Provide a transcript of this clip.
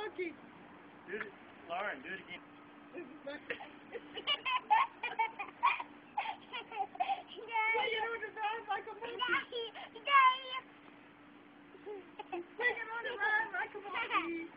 monkey. Do it, Lauren, do it again. What you doing to ride like a monkey? Take it on the ride like a monkey.